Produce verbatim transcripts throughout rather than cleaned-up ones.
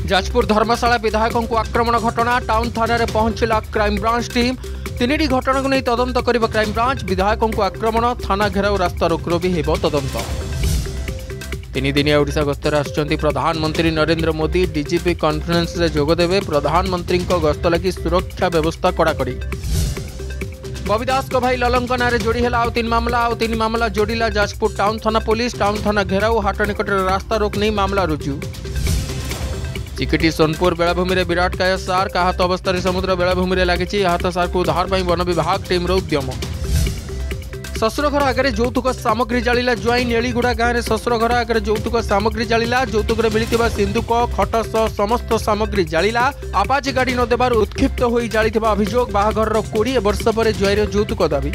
जाजपुर धर्मशाला विधायकों को आक्रमण घटना टाउन थाना रे पहुंचला क्राइम ब्रांच टीम। तीन घटना को नहीं तदंत कर क्राइम ब्रांच। विधायकों को आक्रमण थाना घेराव रास्ता रोकरो भी हेब तदंत। तीन दिनिया ओडिशा गस्तर आसुचंती प्रधानमंत्री नरेंद्र मोदी। डीजीपी कॉन्फ्रेंस रे जोगदेवे। प्रधानमंत्री गस्त लगी सुरक्षा व्यवस्था कड़ाकड़ी। बबी दास को भाई ललंक नारे जोड़ी है आउ तीन मामला आउ तीन मामला जोड़िला जाजपुर टाउन थाना पुलिस। टाउन थाना घेराव हाट निकट रास्ता रोक नहीं मामला रुजु। चिकिटी सोनपुर बेलाभूमि में विराट काय सार का आहत अवस्था समुद्र बेलाभूमि में लगी। आहत सार को उद्धार पर वन विभाग टीम उद्यम। शशुर घर आगे यौतुक सामग्री जाला ज्वाई नेलीगुड़ा गाँव में शशुर घर आगे यौतुक सामग्री जाला। यौतुक मिलता सिंदूक खट सह समस्त सामग्री जाला। आपाची गाड़ी न देवार उत्क्षिप्त हो जाता अभियोग। बाहाघर कोड़े वर्ष पर ज्वाईर यौतुक दाबी।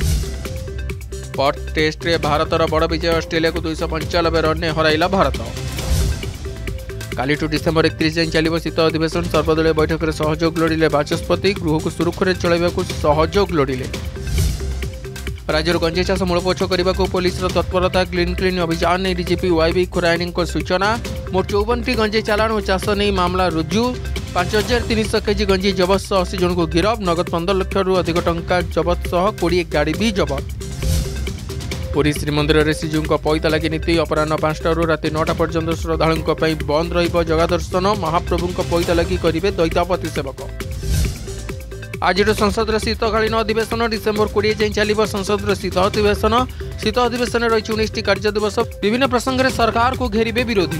पर्थ टेस्ट रे भारतर बड़ विजय। ऑस्ट्रेलिया को दुईश पंचानबे रन हराइला भारत। काली डिसेम्बर एकतीस जाए चलो शीत अधिवेशन। सर्वदलीय बैठक में सहयोग लोड़िले बाचस्पति। गृह को सुरक्षित चलैवाकू सहयोग लोड़िले। राज्य गंजे चाष मूलपोछ करने को पुलिस तत्परता। क्लीन क्लीन अभियान नहीं डीजीपी वाईबी खुराइनी सूचना। मोट चौवन टी गंजे चालाण और चाष नहीं मामला रुजु। पांच हजार तीन सौ केजी गंजे जबत सह अशी जन को गिरफ। नगद पंद्रह लाख रु अधिक टंका जबत सह कोड़े गाड़ी भी जबत। पुरी श्रीमंदिर में श्रीजू पैता लगी नीति अपराह पांचटा राति नौटा पर्यंत श्रद्धालुओं बंद रहिबो जगह दर्शन। महाप्रभु पैता लगी करेंगे दैतापति सेवक। आज संसद शीतकालीन अधिवेशन डिसेम्बर कोड़े जाए चलो संसद शीत अधिवेशन। शीत अधिवेशन रही उन्नीस टी कार्य दिवस। विभिन्न प्रसंग में सरकार को घेरिबे विरोधी।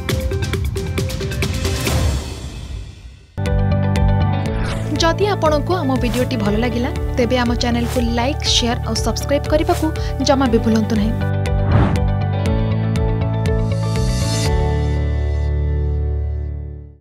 जदि आपंक आम भिडी भल लगा तेब आम चैनल को लाइक शेयर और सब्सक्राइब करने को जमा भी भूलु नहीं।